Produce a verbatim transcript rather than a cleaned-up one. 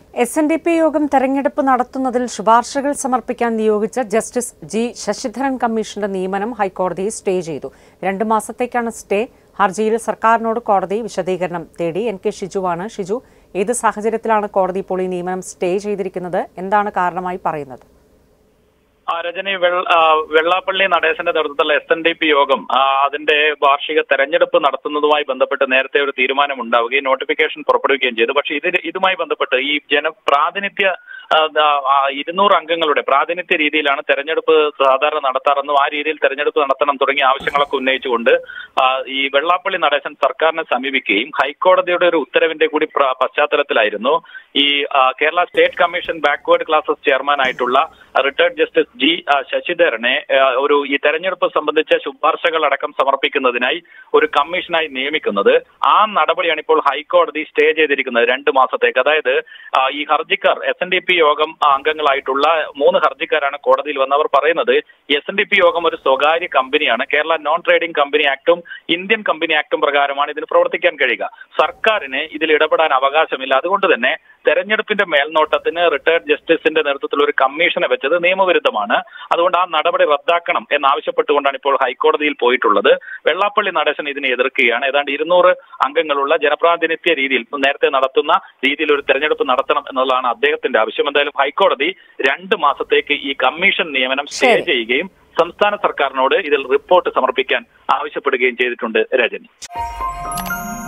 S N D P യോഗം തെരഞ്ഞെടുപ്പ് നടത്തുന്നതിൽ ശുപാർശകൾ സമർപ്പിക്കാൻ നിയോഗിച്ച ജസ്റ്റിസ് ജി ശശിധരൻ കമ്മീഷന്റെ നിയമനം ഹൈക്കോടതി സ്റ്റേ ചെയ്തു. രണ്ടു മാസത്തേക്കാണ് സ്റ്റേ. ഹർജിയിൽ സർക്കാരിനോട് കോടതി വിശദീകരണം തേടി. N K ഷിജുവാണ്. ഷിജു, ഏത് സാഹചര്യത്തിലാണ് കോടതി ഇപ്പോൾ ഈ നിയമനം സ്റ്റേ ചെയ്തിരിക്കുന്നത്? എന്താണ് കാരണമായി പറയുന്നത്? രജനി, വെള്ളാപ്പള്ളി നടേശന്റെ നേതൃത്വത്തിലുള്ള എസ് എൻ ഡി പി യോഗം അതിന്റെ വാർഷിക തെരഞ്ഞെടുപ്പ് നടത്തുന്നതുമായി ബന്ധപ്പെട്ട് നേരത്തെ ഒരു തീരുമാനം ഉണ്ടാവുകയും നോട്ടിഫിക്കേഷൻ പുറപ്പെടുവിക്കുകയും ചെയ്തു. പക്ഷേ ഇത് ഇതുമായി ബന്ധപ്പെട്ട് ഈ ജനപ്രാതിനിധ്യ ഇരുന്നൂറ് അംഗങ്ങളുടെ പ്രാതിനിധ്യ രീതിയിലാണ് തെരഞ്ഞെടുപ്പ് സാധാരണ നടത്താറെന്നും ആ രീതിയിൽ തെരഞ്ഞെടുപ്പ് നടത്തണം തുടങ്ങിയ ആവശ്യങ്ങളൊക്കെ ഉന്നയിച്ചുകൊണ്ട് ഈ വെള്ളാപ്പള്ളി നടേശൻ സർക്കാരിനെ സമീപിക്കുകയും ഹൈക്കോടതിയുടെ ഒരു ഉത്തരവിന്റെ കൂടി പശ്ചാത്തലത്തിലായിരുന്നു ഈ Kerala state commission backward classes chairman ആയിട്ടുള്ള റിട്ടയർഡ് ജസ്റ്റിസ് ജി ശശിധരനെ ഒരു ഈ തെരഞ്ഞെടുപ്പ് സംബന്ധിച്ച ശുപാർശകൾ അടക്കം സമർപ്പിക്കുന്നതിനായി ഒരു കമ്മീഷനായി നിയമിക്കുന്നത്. ആ നടപടിയാണ് ഇപ്പോൾ ഹൈക്കോടതി സ്റ്റേ ചെയ്തിരിക്കുന്നത് രണ്ട് മാസത്തേക്ക്. അതായത് ഈ ഹർജിക്കാർ S N D P Yogam അംഗങ്ങളായിട്ടുള്ള മൂന്ന് ഹർജിക്കാരാണ് കോടതിയിൽ വന്നവർ പറയുന്നത് എസ് എൻ ഡി പി യോഗം ഒരു സ്വകാര്യ കമ്പനിയാണ്. കേരള നോൺ ട്രേഡിംഗ് കമ്പനി ആക്ടും ഇന്ത്യൻ കമ്പനി ആക്ടും പ്രകാരമാണ് ഇതിന് പ്രവർത്തിക്കാൻ കഴിയുക. സർക്കാരിന് ഇതിൽ ഇടപെടാൻ അവകാശമില്ല. അതുകൊണ്ട് തന്നെ തെരഞ്ഞെടുപ്പിന്റെ മേൽനോട്ടത്തിന് റിട്ടയർഡ് ജസ്റ്റിസിന്റെ നേതൃത്വത്തിൽ ഒരു കമ്മീഷനെ വെച്ചത് നിയമവിരുദ്ധമാണ്. അതുകൊണ്ട് ആ നടപടി റദ്ദാക്കണം എന്നാവശ്യപ്പെട്ടുകൊണ്ടാണ് ഇപ്പോൾ ഹൈക്കോടതിയിൽ പോയിട്ടുള്ളത്. വെള്ളാപ്പള്ളി നടേശൻ ഇതിനെ എതിർക്കുകയാണ്. ഏതാണ്ട് ഇരുന്നൂറ് അംഗങ്ങളുള്ള ജനപ്രാതിനിധ്യ രീതിയിൽ നേരത്തെ നടത്തുന്ന രീതിയിൽ ഒരു തെരഞ്ഞെടുപ്പ് നടത്തണം എന്നുള്ളതാണ് അദ്ദേഹത്തിന്റെ ആവശ്യം. എന്തായാലും ഹൈക്കോടതി രണ്ട് മാസത്തേക്ക് ഈ കമ്മീഷൻ നിയമനം സ്റ്റേ ചെയ്യുകയും സംസ്ഥാന സർക്കാരിനോട് ഇതിൽ റിപ്പോർട്ട് സമർപ്പിക്കാൻ ആവശ്യപ്പെടുകയും ചെയ്തിട്ടുണ്ട്. രജനി.